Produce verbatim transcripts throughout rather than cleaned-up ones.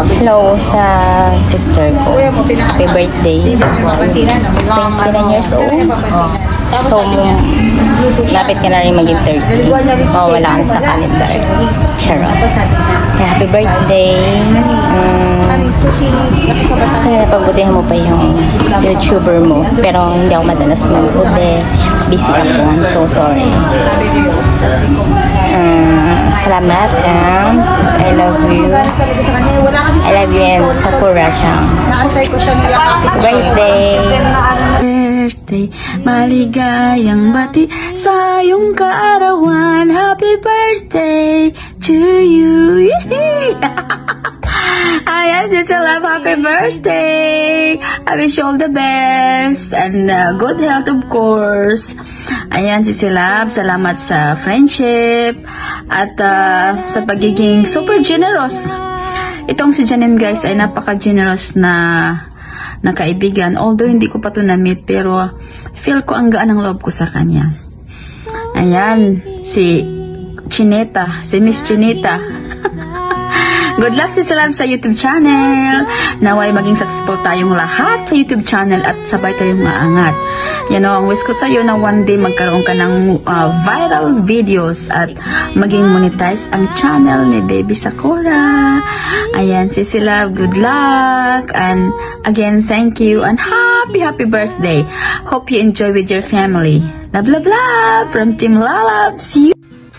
Hello sa sister ko. Happy birthday. twenty-nine years old. So, lapit ka na rin maging thirty. Oh, wala ka na sa calendar. Charot. Happy birthday. Um, sana pagbutihan mo pa yung YouTuber mo. Pero hindi ako madalas mag-ubi. Busy ako. I'm so sorry. Uh, salamat and I love you. I love you and Sakura siyang. Birthday. Birthday, maligayang bati sa iyong kaarawan. Happy birthday to you. Ayan, si Love, happy birthday. I wish you all the best and uh, good health, of course. Ayan, si Love, salamat sa friendship at uh, sa pagiging super generous. Itong si Janine, guys, ay napaka-generous na na kaibigan. Although hindi ko pa ito na-meet, pero feel ko ang gaan ng loob ko sa kanya. Ayan, si Chineta, si Miss Chineta. Good luck si Salam sa YouTube channel. Naway maging successful tayong lahat sa YouTube channel at sabay tayong maangat. Yan o, ang wish ko sa iyo na one day magkaroon ka ng uh, viral videos at maging monetize ang channel ni Baby Sakura. Ayan, si Sila, good luck. And again, thank you and happy, happy birthday. Hope you enjoy with your family. Love, love, love from Team Lalab. See you.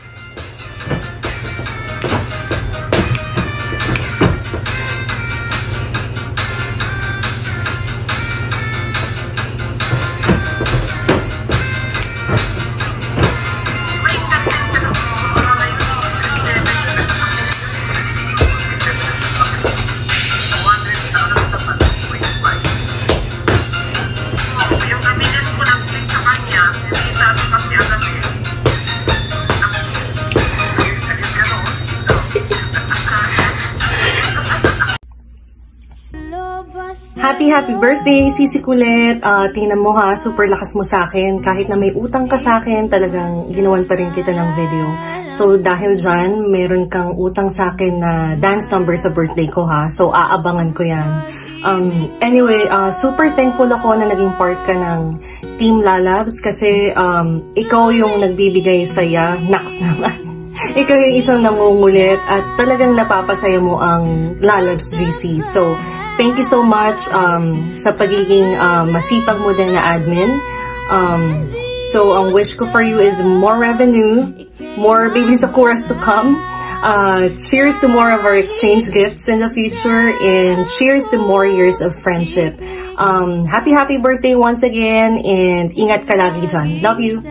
Happy, happy birthday, Sisi Kulit. Uh, tingnan mo ha, super lakas mo sa akin. Kahit na may utang ka sa akin, talagang ginawan pa rin kita ng video. So, dahil dyan, meron kang utang sa akin na dance number sa birthday ko ha. So, aabangan ko yan. Um, anyway, uh, super thankful ako na naging part ka ng Team Lalabs kasi um, ikaw yung nagbibigay saya. Naks naman. Ikaw yung isang nangungulit at talagang napapasaya mo ang Lalabs V C. So, thank you so much um, sa pagiging uh, masipag mo din na admin. Um, so, ang wish ko for you is more revenue, more Baby Sakuras to come. Uh, cheers to more of our exchange gifts in the future, and cheers to more years of friendship. Um, happy, happy birthday once again, and ingat ka lagi dyan. Love you!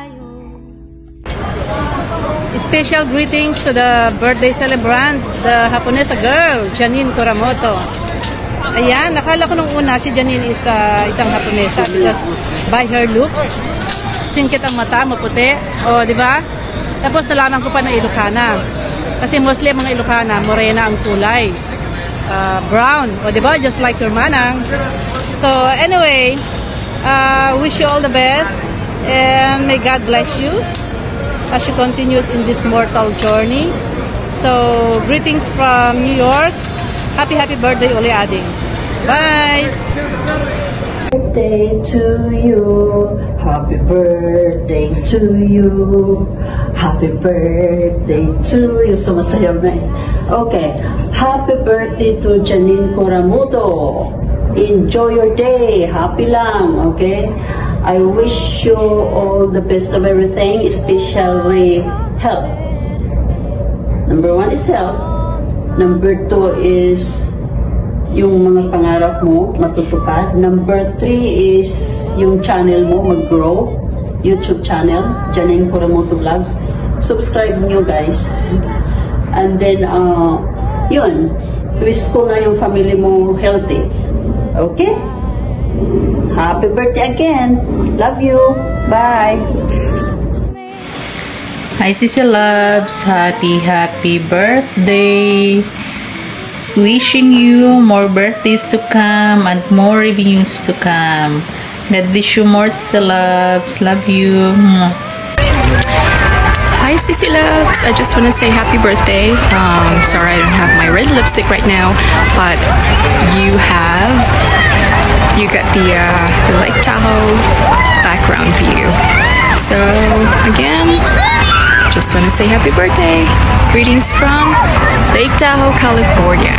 Special greetings to the birthday celebrant, the Japonesa girl, Janine Kuramoto. Ayan, nakala ko nung una si Janine is uh, isang Japonesa because by her looks, singkit ang mata, maputi, o di ba? Tapos nalaman ko pa na Ilocana. Kasi mostly mga Ilocana, morena ang kulay. Uh, brown, o di ba? Just like your manang. So anyway, uh, wish you all the best and may God bless you as you continue in this mortal journey. So greetings from New York. Happy, happy birthday, Uli Ading. Bye! Birthday to you. Happy birthday to you. Happy birthday to you. So, masaya na eh. Okay. Happy birthday to Janine Kuramoto. Enjoy your day. Happy lang. Okay? I wish you all the best of everything, especially health. Number one is health. Number two is yung mga pangarap mo matutupad. Number three is yung channel mo mag-grow. YouTube channel, Janine Kuramoto Vlogs. Subscribe nyo guys. And then, uh, yun. Wish ko na yung family mo healthy. Okay? Happy birthday again. Love you. Bye. Hi Sisi Loves, happy happy birthday. Wishing you more birthdays to come and more revenues to come. God bless you more Sisi Loves. Love you. Hi, Sissy Loves. I just want to say happy birthday. Um, sorry I don't have my red lipstick right now, but you have, you got the, uh, the Lake Tahoe background view. So, again, just want to say happy birthday. Greetings from Lake Tahoe, California.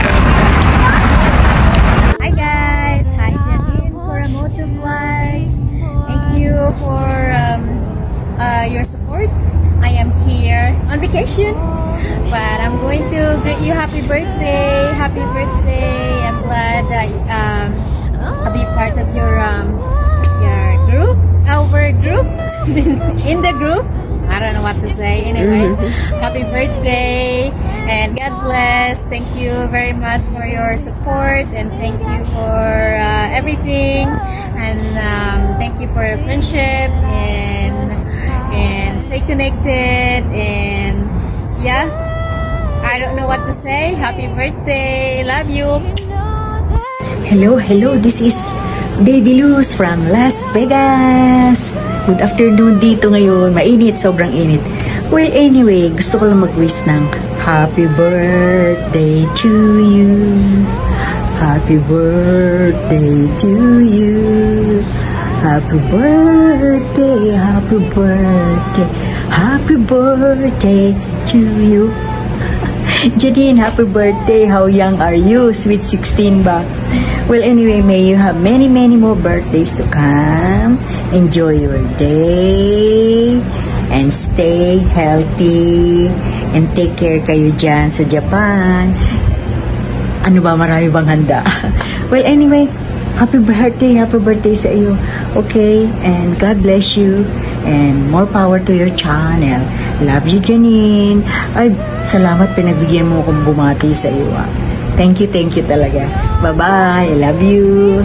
Hi guys! Hi Janine Kuramoto Vlogs. Thank you for um, uh, your support. I am here on vacation, but I'm going to greet you happy birthday, happy birthday. I'm glad that um, I'll be part of your um, your group, our group, in the group. I don't know what to say. Anyway, happy birthday and God bless. Thank you very much for your support and thank you for uh, everything and um, thank you for your friendship and and stay connected and yeah, I don't know what to say. Happy birthday. Love you. Hello, hello. This is Baby Luz from Las Vegas. Good afternoon dito ngayon. Mainit, sobrang init. Well, anyway, gusto ko lang mag-wish ng happy birthday to you. Happy birthday to you. Happy birthday, happy birthday, happy birthday to you. Janine, happy birthday. How young are you? Sweet sixteen ba? Well, anyway, may you have many, many more birthdays to come. Enjoy your day and stay healthy and take care kayo dyan sa Japan. Ano ba, marami bang handa? Well, anyway, happy birthday, happy birthday sa iyo. Okay, and God bless you and more power to your channel. Love you, Janine. Ay, salamat pinagbigyan mo akong bumati sa iyo. Ah. Thank you, thank you talaga. Bye-bye. I love you.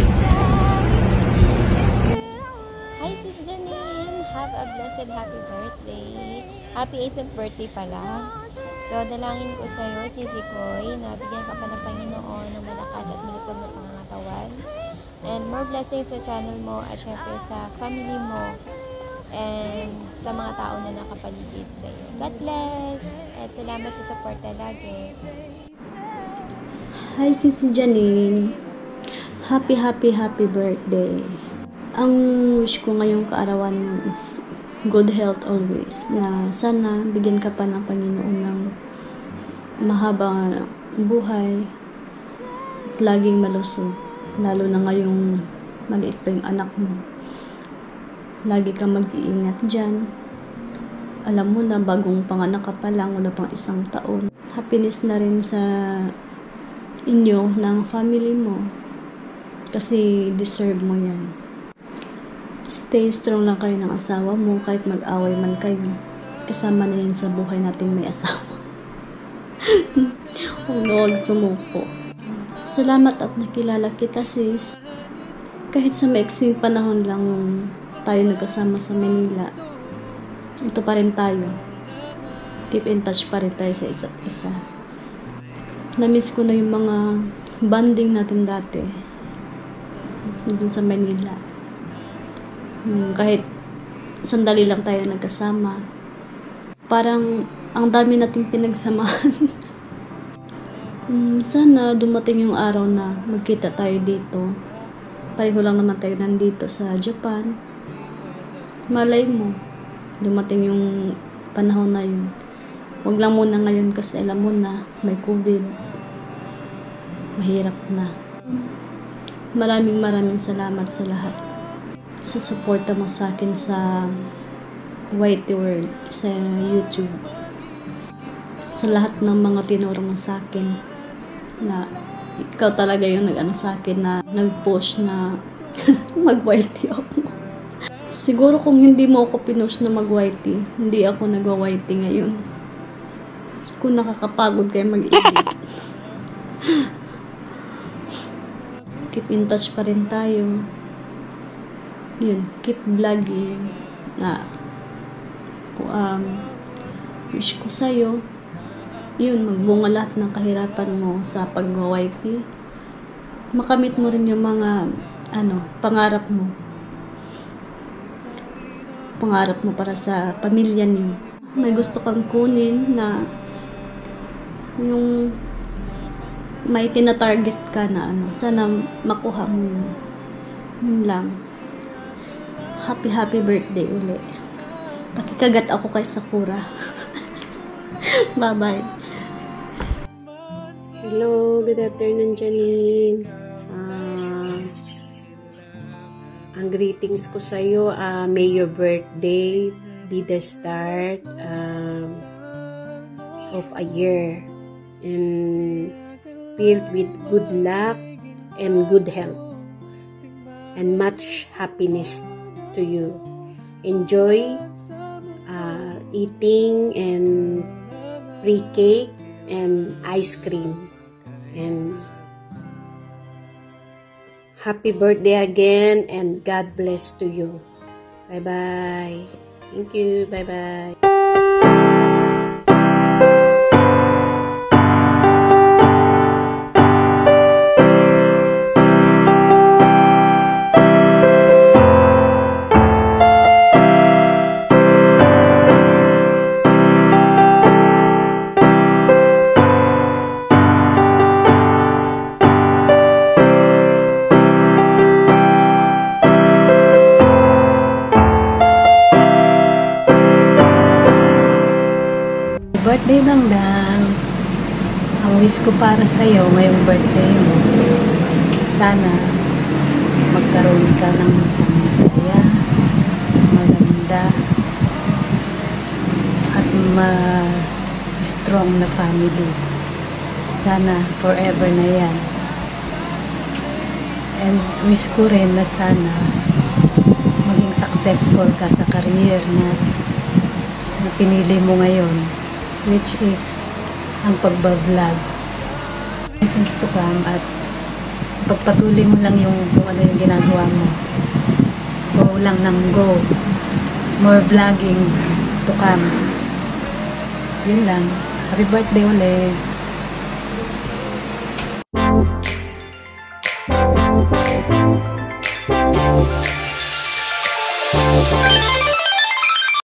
Hi, Sis Janine. Have a blessed happy birthday. Happy eighteenth birthday pala. So, dalangin ko sa iyo, Sisi Koy, na bigyan ka pa ng Panginoon ng malakas at malusog na pangangatawan. And more blessings sa channel mo at syempre sa family mo and sa mga tao na nakapaligid sa iyo. God bless! At salamat sa support lagi. Hi, Sisi Janine. Happy, happy, happy birthday. Ang wish ko ngayong kaarawan is good health always. Na sana bigyan ka pa ng Panginoon ng mahabang buhay at laging malusog. Lalo na ngayong maliit pa yung anak mo. Lagi kang mag-iingat dyan. Alam mo na, bagong panganak ka pa lang, wala pang isang taon. Happiness na rin sa inyo, ng family mo. Kasi deserve mo yan. Stay strong lang kayo ng asawa mo, kahit mag-away man kayo. Kasama na yan sa buhay natin may asawa. Huwag sumuko. Salamat at nakilala kita, sis. Kahit sa maiksing panahon lang yung tayo nagkasama sa Manila, ito pa rin tayo. Keep in touch pa rin tayo sa isa't isa. Namiss ko na yung mga bonding natin dati. Dun sa Manila. Kahit sandali lang tayo nagkasama. Parang ang dami nating pinagsamahan. Um, sana dumating yung araw na magkita tayo dito. Pareho lang naman tayo nandito sa Japan. Malay mo, dumating yung panahon na yun. Huwag lang muna ngayon kasi alam mo na may COVID. Mahirap na. Maraming maraming salamat sa lahat. Sa suporta mo sa akin sa Whitey World, sa YouTube. Sa lahat ng mga tinuro mo sa akin. Na ikaw talaga yung nag-ano sa akin na nag-push na mag-whitey ako. Siguro kung hindi mo ako pinush na mag-whitey, hindi ako nag-whitey ngayon. Kung nakakapagod kayo mag-edit. Keep in touch pa rin tayo. Yun, keep vlogging. Na um, wish ko sa'yo, yun, magbunga lahat ng kahirapan mo sa pag-whitey. Makamit mo rin yung mga ano, pangarap mo. Pangarap mo para sa pamilya niyo. may gusto kang kunin na yung may tina-target ka na ano, sana makuha mo yun. Yun lang. Happy happy birthday uli. Pakikagat ako kay Sakura. Bye bye. Hello, good afternoon, Janine. Uh, ang greetings ko sa iyo, uh, may your birthday be the start um, of a year and filled with good luck and good health and much happiness to you. Enjoy uh, eating and free cake and ice cream. And happy birthday again and God bless to you. Bye bye. Thank you. Bye bye. Birthday Dangdang, ang wish ko para sa'yo ngayong birthday mo, sana magkaroon ka ng isang masaya, maganda, at ma-strong na family. Sana forever na yan. And wish ko rin na sana maging successful ka sa career na, na pinili mo ngayon, which is ang pagbablog. Lessons to come at pagpatuloy mo lang yung kung ano yung ginagawa mo. Go lang ng go. More vlogging to come. Yun lang. Happy birthday ulit.